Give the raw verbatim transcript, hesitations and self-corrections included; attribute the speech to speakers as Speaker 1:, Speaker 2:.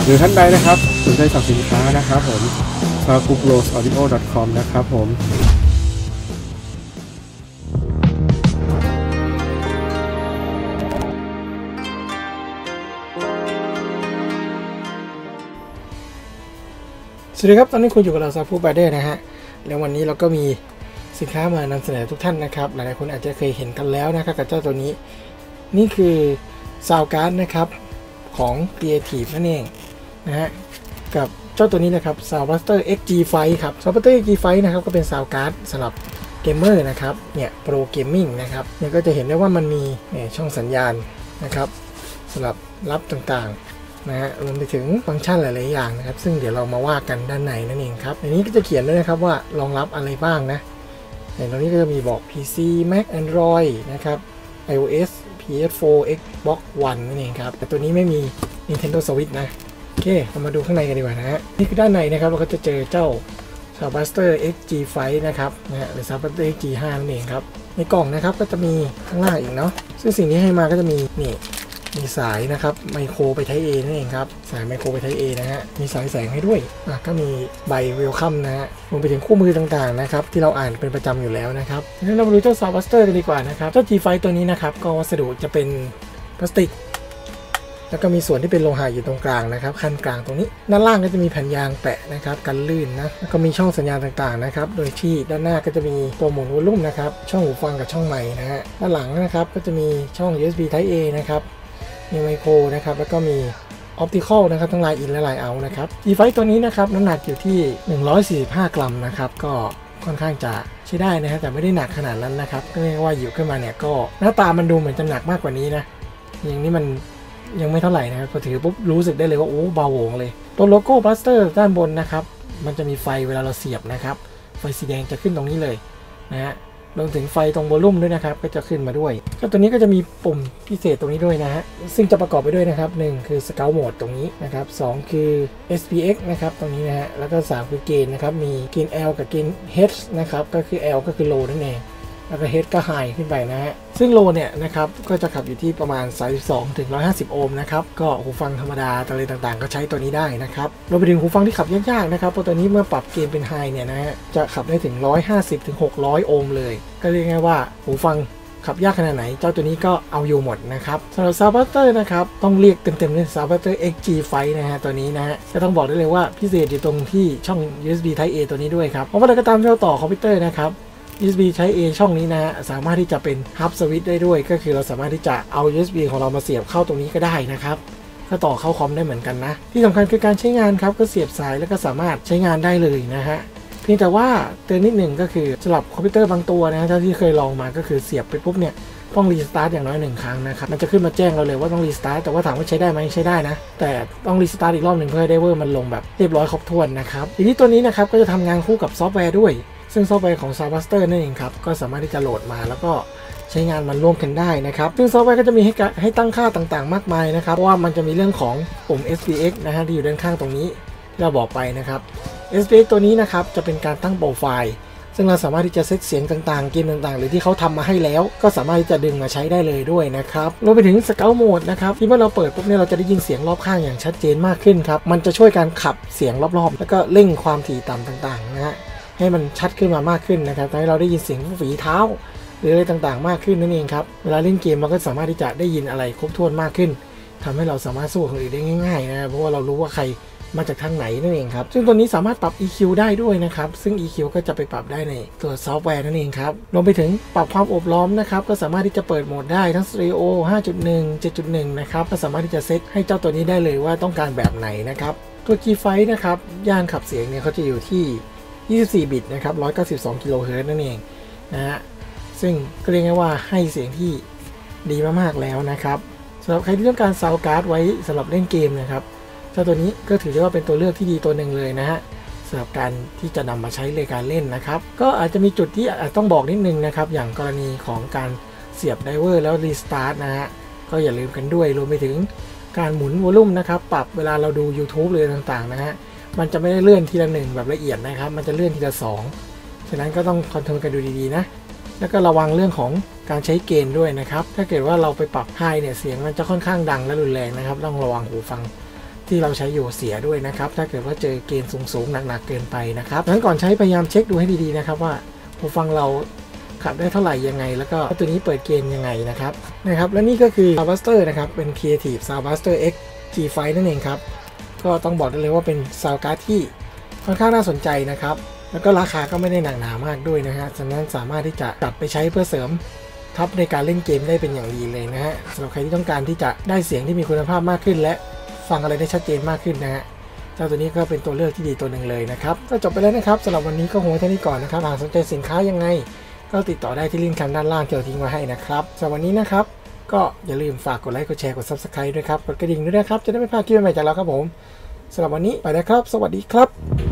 Speaker 1: รือท่านใดนะครับสนใจสั่งสินค้านะครับผมทาง กู โรส ออดิโอ ดอท คอม นะครับผมสวัสดีครับตอนนี้คุณอยู่กับเราซาฟูบาเดอร์นะฮะแล้ววันนี้เราก็มีสินค้ามานำเสนอทุกท่านนะครับหลายๆคนอาจจะเคยเห็นกันแล้วนะครับกับเจ้าตัวนี้นี่คือซาวการ์ดนะครับของ Creative นั่นเองนะฮะกับเจ้าตัวนี้นะครับ Soundbuster เอ็กซ์ จี ไฟว์ ครับ Soundbuster เอ็กซ์ จี ไฟว์ นะครับก็เป็นซาวการ์ดสำหรับเกมเมอร์นะครับเนี่ยโปรเกมมิ่งนะครับเนี่ยก็จะเห็นได้ว่ามันมีเนี่ยช่องสัญญาณนะครับสำหรับรับต่างๆนะฮะรวมไปถึงฟังก์ชันหลายๆอย่างนะครับซึ่งเดี๋ยวเรามาว่ากันด้านในนั่นเองครับในนี้ก็จะเขียนด้วยนะครับว่ารองรับอะไรบ้างนะในตรงนี้ก็จะมีบอก พี ซี Mac Android นะครับ iOS พี เอส โฟร์ Xbox One นั่นเองครับแต่ตัวนี้ไม่มี Nintendo Switch นะโอเคเรามาดูข้างในกันดีกว่านะฮะนี่คือด้านในนะครับเราก็จะเจอเจ้า Soundbuster เอ็กซ์ จี ไฟว์ นะครับนะฮะหรือ Soundbuster เอ็กซ์ จี ไฟว์ นั่นเองครับในกล่องนะครับก็จะมีข้างล่างอีกเนาะซึ่งสิ่งที่ให้มาก็จะมีนี่มีสายนะครับไมโครไปไทป์ A นั่นเองครับสายไมโครไปไทป์ A นะฮะมีสายแสงให้ด้วยอ่ะก็มีใบเวลคัมนะฮะรวมไปถึงคู่มือต่างๆนะครับที่เราอ่านเป็นประจำอยู่แล้วนะครับงั้นเรามาดูเจ้า Soundbuster กันดีกว่านะครับเจ้า จี ไฟว์ ตัวนี้นะครับก็วัสดุจะเป็นพลาสติกแล้วก็มีส่วนที่เป็นโลหะอยู่ตรงกลางนะครับขั้นกลางตรงนี้ด้านล่างก็จะมีแผ่นยางแปะนะครับกันลื่นนะแล้วก็มีช่องสัญญาณต่างๆนะครับโดยที่ด้านหน้าก็จะมีตัวหมุนวอลลุ่มนะครับช่องหูฟังกับช่องไมค์นะฮะด้านหลังนะครับก็จะมีช่อง ยู เอส บี Type A นะครับมีไมโครนะครับแล้วก็มีออปติคอลนะครับทั้งไลน์อินและไลน์เอาท์นะครับ จี ไฟว์ ตัวนี้นะครับน้ำหนักอยู่ที่หนึ่งร้อยสี่สิบห้ากรัมนะครับก็ค่อนข้างจะใช้ได้นะฮะแต่ไม่ได้หนักขนาดนั้นนะครับก็เรียกว่าหยิบขึ้นมาเนี่ยก็หน้าตามันดูเหมือนจะหนักมากกว่านี้นะอย่างนี้มันยังไม่เท่าไหร่นะครับพอถือปุ๊บรู้สึกได้เลยว่าโอ้เบาโหงเลยตัวโลโก้บัสเตอร์ด้านบนนะครับมันจะมีไฟเวลาเราเสียบนะครับไฟสีแดงจะขึ้นตรงนี้เลยนะฮะรวมถึงไฟตรงวอลลุ่มด้วยนะครับก็จะขึ้นมาด้วยก็ตัวนี้ก็จะมีปุ่มพิเศษตรงนี้ด้วยนะฮะซึ่งจะประกอบไปด้วยนะครับหนึ่งคือ Scout Mode ตรงนี้นะครับสองคือ เอส พี เอ็กซ์ นะครับตรงนี้นะฮะแล้วก็สามคือเกณฑ์นะครับมีเกณฑ์ L กับเกณฑ์ H นะครับก็คือ L ก็คือ Low นั่นเองแล้วก็ H ก็ High ขึ้นไปนะฮะซึ่ง Low เนี่ยนะครับก็จะขับอยู่ที่ประมาณสามสิบสองถึงหนึ่งร้อยห้าสิบโอห์มนะครับก็หูฟังธรรมดาอะไรต่างๆก็ใช้ตัวนี้ได้นะครับรวมไปถึงหูฟังที่ขับยากๆนะครับเพราะตัวนี้เมื่อปรับเกณฑ์เป็น High เนี่ยนะฮะจะขับได้ถึงหนึ่งร้อยห้าสิบถึงหกร้อยโอห์มเลยก็เรียกง่ายว่าหูฟังขับยากขนาดไหนเจ้าตัวนี้ก็เอาอยู่หมดนะครับสำหรับ Soundbuster นะครับต้องเรียกเต็มๆเลย Soundbuster เอ็กซ์ จี ไฟว์ นะฮะตัวนี้นะฮะจะต้องบอกได้เลยว่าพิเศษอยู่ตรงที่ช่อง ยู เอส บี Type A ตัวนี้ด้วยครับเพราะว่าเราก็ตามที่เราต่อคอมพิวเตอร์นะครับ ยู เอส บี Type A ช่องนี้นะฮะสามารถที่จะเป็น Hub Switch ได้ด้วยก็คือเราสามารถที่จะเอา ยู เอส บี ของเรามาเสียบเข้าตรงนี้ก็ได้นะครับก็ต่อเข้าคอมได้เหมือนกันนะที่สำคัญคือการใช้งานครับก็เสียบสายแล้วก็สามารถใช้งานได้เลยนะฮะเพียงแต่ว่าเตือนนิดหนึ่งก็คือสำหรับคอมพิวเตอร์บางตัวนะถ้าที่เคยลองมาก็คือเสียบไปปุ๊บเนี่ยต้องรีสตาร์ทอย่างน้อยหนึ่งครั้งนะครับมันจะขึ้นมาแจ้งเราเลยว่าต้องรีสตาร์ทแต่ว่าถามว่าใช้ได้ไหมใช้ได้นะแต่ต้องรีสตาร์ทอีกรอบหนึ่งเพื่อให้ไดเวอร์มันลงแบบเรียบร้อยครบถ้วนนะครับทีนี้ตัวนี้นะครับก็จะทำงานคู่กับซอฟต์แวร์ด้วยซึ่งซอฟต์แวร์ของ Soundbuster นั่นเองครับก็สามารถที่จะโหลดมาแล้วก็ใช้งานมันร่วมกันได้นะครับซึ่งซอฟต์แวร์ก็จะมีให้ให้ตั้งค่าต่างๆมากมายนะครับเพราะว่ามันจะมีเรื่องของปุ่ม เอส พี เอ็กซ์ นะฮะที่อยู่ด้านข้างตรงนี้ที่เราบอกไปนะครับ เอส พี เอ็กซ์ ตัวนี้นะครับจะเป็นการตั้งโปรไฟล์ซึ่งเราสามารถที่จะเซตเสียงต่างๆเกมต่างๆหรือที่เขาทำมาให้แล้วก็สามารถที่จะดึงมาใช้ได้เลยด้วยนะครับรวมไปถึง Scout Mode นะครับที่เมื่อเราเปิดปุ๊บเนี่ยเราจะได้ยินเสียงรอบข้างอย่างชัดเจนมากขึ้นครับมันจะช่วยการขับเสียงรอบๆแล้วก็เร่งความถี่ต่ำต่างๆนะฮะให้มันชัดขึ้นมามากขึ้นนะครับทำให้เราได้ยินเสียงฝีเท้าหรืออะไรต่างๆมากขึ้นนั่นเองครับเวลาเล่นเกมเราก็สามารถที่จะได้ยินอะไรครบถ้วนมากขึ้นทำให้เราสามารถสู้คนอื่นได้ง่ายๆนะเพราะว่าเรารู้ว่าใครมาจากทางไหนนั่นเองครับซึ่งตัวนี้สามารถปรับ อี คิว ได้ด้วยนะครับซึ่ง อี คิว ก็จะไปปรับได้ในตัวซอฟต์แวร์นั่นเองครับรวมไปถึงปรับความโอบล้อมนะครับก็สามารถที่จะเปิดโหมดได้ทั้งสเตอริโอ ห้าจุดหนึ่ง เจ็ดจุดหนึ่ง นะครับก็สามารถที่จะเซตให้เจ้าตัวนี้ได้เลยว่าต้องการแบบไหนนะครับตัว จี ไฟว์ นะครับย่านขับเสียงเนี่ยเขาจะอยู่ที่ยี่สิบสี่บิตนะครับหนึ่งร้อยเก้าสิบสองกิโลเฮิรตซ์นั่นเองนะฮะซึ่งก็เรียกง่ายว่าให้เสียงที่ดีมากๆแล้วนะครับสำหรับใครที่ต้องการซาวด์การ์ดไว้สำหรับเล่นเกมนะครับเจ้าตัวนี้ก็ถือได้ว่าเป็นตัวเลือกที่ดีตัวหนึ่งเลยนะฮะสำหรับการที่จะนำมาใช้ในการเล่นนะครับก็อาจจะมีจุดที่อาจต้องบอกนิดนึงนะครับอย่างกรณีของการเสียบไดเวอร์แล้วรีสตาร์ทนะฮะก็อย่าลืมกันด้วยรวมไปถึงการหมุนวอลลุ่มนะครับปรับเวลาเราดู YouTube เลยต่างๆนะฮะมันจะไม่ได้เลื่อนทีละหนึ่งแบบละเอียดนะครับมันจะเลื่อนทีละสองฉะนั้นก็ต้องคอนโทรลกันดูดีๆนะแล้วก็ระวังเรื่องของการใช้เกณฑ์ด้วยนะครับถ้าเกิดว่าเราไปปรับไฮเนี่ยเสียงมันจะค่อนข้างดังและรุนแรงนะครับต้องระวังหูฟังที่เราใช้อยู่เสียด้วยนะครับถ้าเกิดว่าเจอเกณฑ์สูงๆหนักๆเกินไปนะครับงั้นก่อนใช้พยายามเช็คดูให้ดีๆนะครับว่าหูฟังเราขับได้เท่าไหร่ยังไงแล้วก็ตัวนี้เปิดเกณฑ์ยังไงนะครับนะครับและนี่ก็คือ Soundbuster นะครับเป็น Creative Soundbuster X จี ไฟว์ นั่นเองครับก็ต้องบอกได้เลยว่าเป็นซาวด์การ์ดที่ค่อนข้างน่าสนใจนะครับแล้วก็ราคาก็ไม่ได้หนักหนามากด้วยนะฮะฉะนั้นสามารถที่จะจับไปใช้เพื่อเสริมทับในการเล่นเกมได้เป็นอย่างดีเลยนะฮะสำหรับใครที่ต้องการที่จะได้เสียงที่มีคุณภาพมากขึ้นและฟังอะไรได้ชัดเจนมากขึ้นนะฮะเจ้าตัวนี้ก็เป็นตัวเลือกที่ดีตัวหนึ่งเลยนะครับก็จบไปแล้วนะครับสำหรับวันนี้ก็คงเท่านี้ก่อนนะครับหากสนใจสินค้ายังไงก็ติดต่อได้ที่ลิงก์คำด้านล่างที่เราทิ้งไว้ให้นะครับสำหรับวันนี้นะครับก็อย่าลืมฝากกดไลค์กดแชร์กด ซับสไครบ์ ด้วยครับกดกระดิ่งด้วยนะครับจะได้ไม่พลาดคลิปใหม่จากเราครับผมสำหรับวันนี้ไปแล้วครับสวัสดีครับ